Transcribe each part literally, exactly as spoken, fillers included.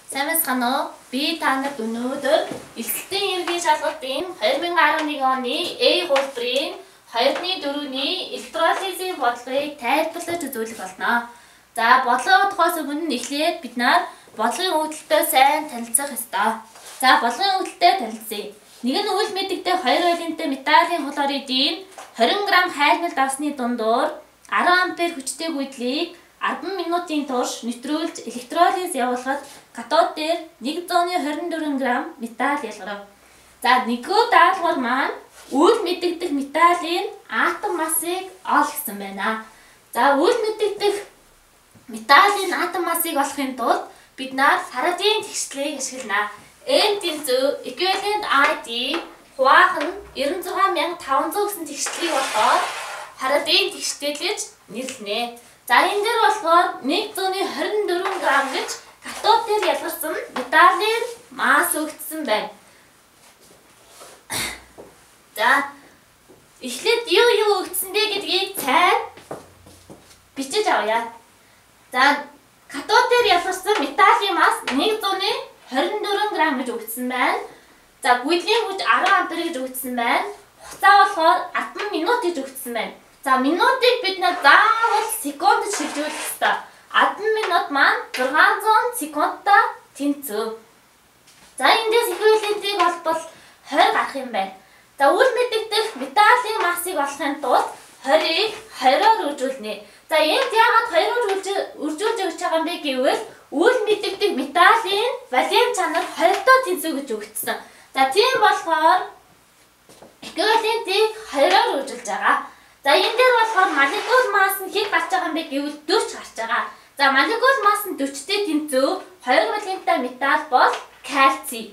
Сайн байна уу? Би та нарт өнөөдөр Эсэлтийн ерөнхий шалгалтын две тысячи двадцать один оны A хуулбарын two-ны дөрөвний электролизийн бодлогыг тайлбарлаж үзүүлэх болно. За, бодлого бодохоос өмнө эхлээд бид нар бодлогын үүдэлтэй сайн танилцах ёстой. За, бодлогын үүдэлтэй танилцъя. Нэг нь үйл мэдэгтэй хоёр валентэй металлын хлоридын twenty грамм хайлмал давсны дундуур ten ампер хүчтэй гүйдлийг ten минутын турш нэвтрүүлж электролиз явуулахад катод дээр one hundred twenty-four грамм металл ялгарав. За, нэгдүгээр даалгавар маань үйл мэдэгдэх металлын атом массыг ол гэсэн байна. За, үйл мэдэгдэх металлын атом массыг олохын тулд бид нар Фарадийн тэгшлийг ашиглана. N тэнцүү equivalent I D хуваах нь ninety-six thousand five hundred гэсэн тэгшлийг олоход Фарадийн тэгштэй л гэж нэрлэнэ. За, энэ дээр болохоор one hundred twenty-four грамм гэж катод дээр ялгарсан металлын масс өгдсөн байна. За, эхлээд юу юу өгдсөн бэ гэдгийг сайн бичиж авъя. За, катод дээр ялгарсан металлын масс one hundred twenty-four грамм гэж өгдсөн байна. За, гүйдлийн хүч ten ампер гэж өгдсөн байна. Хугацаа болохоор ten минут гэж өгдсөн байна. За, минутыг бид нар заавал секундд шилжүүлэх ёстой. ten минут маань six hundred секундтай тэнцүү. За, эндээс equivalent-ийг олбол twenty гарах юм байна. За, үйл мэдэгдэх металлын массыг олохын тулд twenty-ыг twenty-оор үржүүлнэ. За, энд яагаад twenty-оор үржүүлж өгч байгаа юм бэ гэвэл үйл мэдэгдэх металлын валент чанар twenty-той тэнцүү гэж өгдсөн. За, тийм болохоор equivalent-ийг twenty-оор үржүүлж байгаа. За, энэ дээр болохоор молекул масс нь хэд гарч байгаа юм бэ гэвэл forty гарч байгаа. За, молекул масс нь forty-тэй тэнцүү two валенттай металл бол кальций.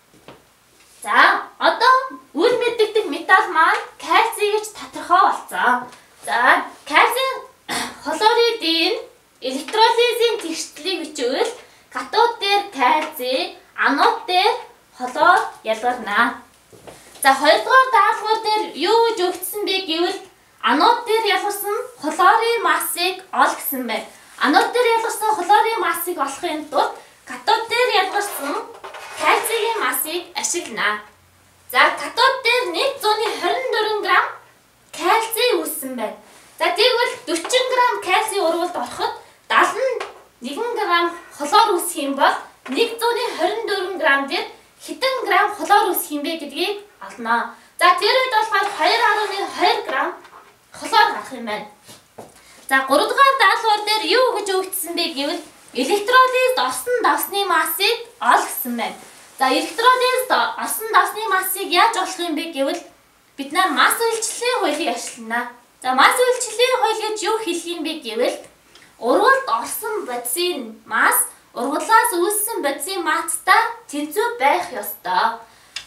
За, одоо үйл мэдэгдэх металл маань кальций гэж тодорхой болсон. За, кальцийн хлоридын электролизийн тэгшлийг бичвэл катод дээр кальций, анод дээр хлор ялгарна. За, хоёрдугаар даалгавар дээр юу гэж өгдсөн бэ гэвэл анод дээр ялгарсан хлорийн массыг ол гэсэн байна. Анод дээр ялгарсан хлорийн массыг олохын тулд катод дээр ялгарсан кальцийн массыг ашиглана. За, катод дээр one hundred twenty-four грамм кальций үүссэн байна. За, тэгвэл forty грамм кальций урвалд ороход seventy-one грамм хлор үүсэх юм бол one hundred twenty-four грамм дээр хэдэн грамм хлор үүсэх юм бэ гэдгийг олно. За, тэр үед болохоор two point two грамм хлор гарах юм байна. За, гурав дахь даалгавар дээр юу гэж өгдсөн бэ гэвэл электролизд орсон давсны массыг ол гэсэн байна. За, электролизд орсон давсны массыг яаж олох юм бэ гэвэл бид нар масс үйлчлэлийн хуулийг ашиглана. За, масс үйлчлэлийн хууль гэж юу хэлэх юм бэ гэвэл урвалд орсон бодисын масс ургуулаас үүссэн бодисын масстай тэнцүү байх ёстой.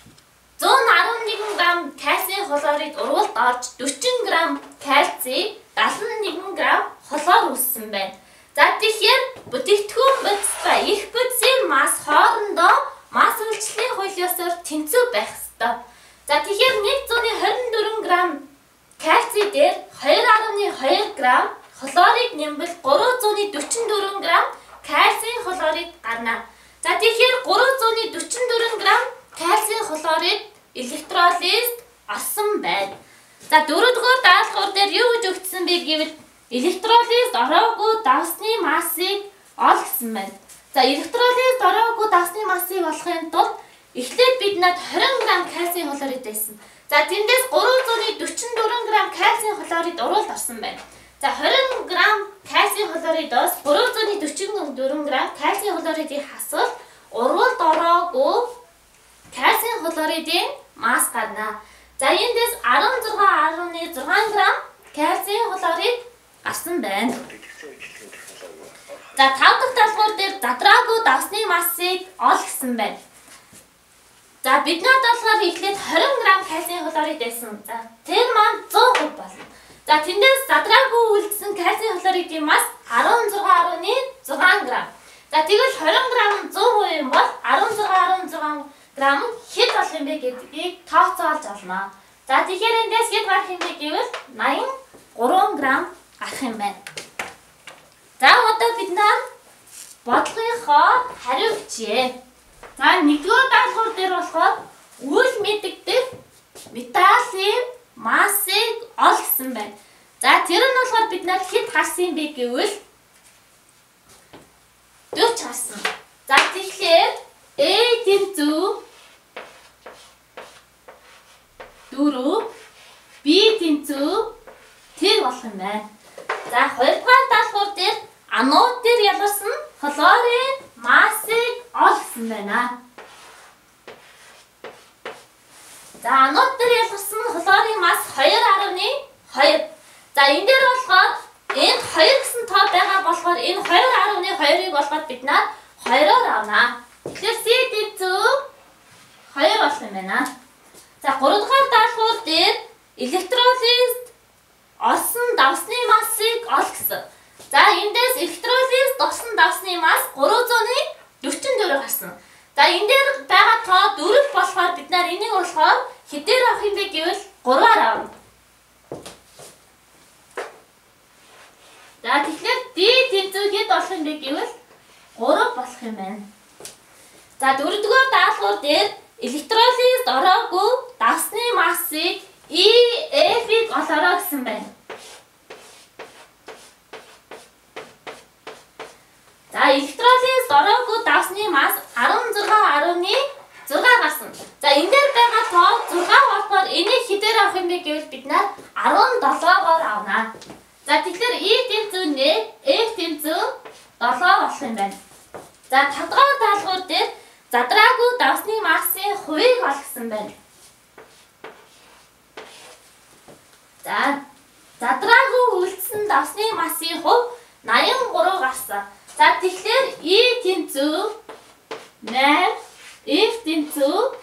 one hundred eleven грамм кальцийн хлорид урвалд орж forty грамм кальций, seventy-one грамм хлор үүссэн байна. За, тэгэхээр бүтээгдэхүүн бодис ба их бодисын масс хоорондоо масс үйлчлэлийн хуулиасаар тэнцүү байх ёстой. За, тэгэхээр one hundred twenty-four грамм кальций дээр two point two грамм хлорид нэмбэл three hundred forty-four грамм кальцийн хлорид гарна. За, тэгэхээр three hundred forty-four грамм кальцийн хлорид электролизд орсон байна. За, дөрөвдүгээр даалгавар дээр юу гэж өгдсөн бэ гэвэл электролизд ороогүй давсны массыг ол гэсэн байна. За, электролизд ороогүй давсны массыг олохын тулд эхлээд бид над twenty грамм кальцийн хлорид байсан. За, тэндээс three hundred forty-four грамм кальцийн хлорид урвалд орсон байна. За, twenty грамм кальцийн хлоридоос three hundred forty-four грамм кальцийн хлоридыг хасвал урвалд ороогүй кальцийн хлоридын масс гарна. За, эндээс sixteen point six грамм кальцийн хлорид гарсан байна. За, тав дахь даалгавар дээр задраагүй давсны массыг ол гэсэн байна. За, биднэрт болохоор эхлээд twenty грамм кальцийн хлорид байсан. За, тэр маань one hundred percent болно. За, тэндээс задраагүй үлдсэн кальцийн хлоридын масс sixteen point six грамм. За, тэгвэл twenty грамм one hundred percent юм бол sixteen point six грамм хэд болох юм бэ гэдгийг тооцоолж олно. За, тэгэхээр эндээс хэд гарах юм бэ гэвэл ninety-three грамм гарах юм байна. За, одоо бид нар бодлогынхоо хариу бичье. За нэгдүгээр даалгавар дээр болохоор үйл мэдэгдэх металлын массыг ол гэсэн байна. За тэр нь болохоор бид нар хэд гарсан юм бэ гэвэл дөрвж гарсан. За тэгэхээр A-ийн зөв дөрөв, B-ийн зөв тэр болох юм байна. За хоёрдугаар даалгавар дээр анод дээр ялгарсан хлорийн массыг ол гэсэн байна. За анод дээр ялгарсан хлорийн масс хоёр гаруй хоёр. За энэ дээр болохоор энд хоёр гэсэн тоо байгаа болохоор энэ хоёр гаруй хоёрыг болгоод бид нар хоёроор авнаа. Тэгэхээр C-ийн зөв хоёр болох юм байна. За гуравдугаар даалгавар дээр электролиз олсон давсны массыг ол гэсэн. За эндээс электролиз олсон давсны масс гурван зуун дөрвөн дөрөв гарсан. За энэ дээр байгаа тоо дөрөв болохоор бид нар энийг болохоор хэдээр авах юм бэ гэвэл гурваар авна. За тэгэхээр D-ийн зөв хэд болох юм бэ гэвэл гурав болох юм байна. За дөрөвдүгээр даалгавар дээр электролиз ороогүй давсны массыг E F-ийг олоорой гэсэн байна. За электролиз ороогүй давсны масс арван зургаан арваны зургаан гарсан. За энэ дээр байгаа тоо зургаан болохоор энийг хэдээр авах юм бэ гэвэл бид нар арван долоогоор авнаа. За тэгэхээр E-ийн зөв нэг, F-ийн зөв долоо болох юм байна. За тавдугаар даалгавар дээр задраагүй давсны массын хувийг олгосон байна. За задраагүй үлдсэн давсны массын хувь наян гурав гарсан. За тэгэхээр E-ийн зөв найман, F-ийн зөв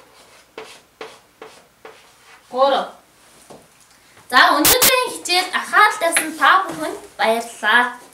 гурав. За өнөөдрийн хичээлд анхаарал тавьсан та бүхэнд баярлалаа.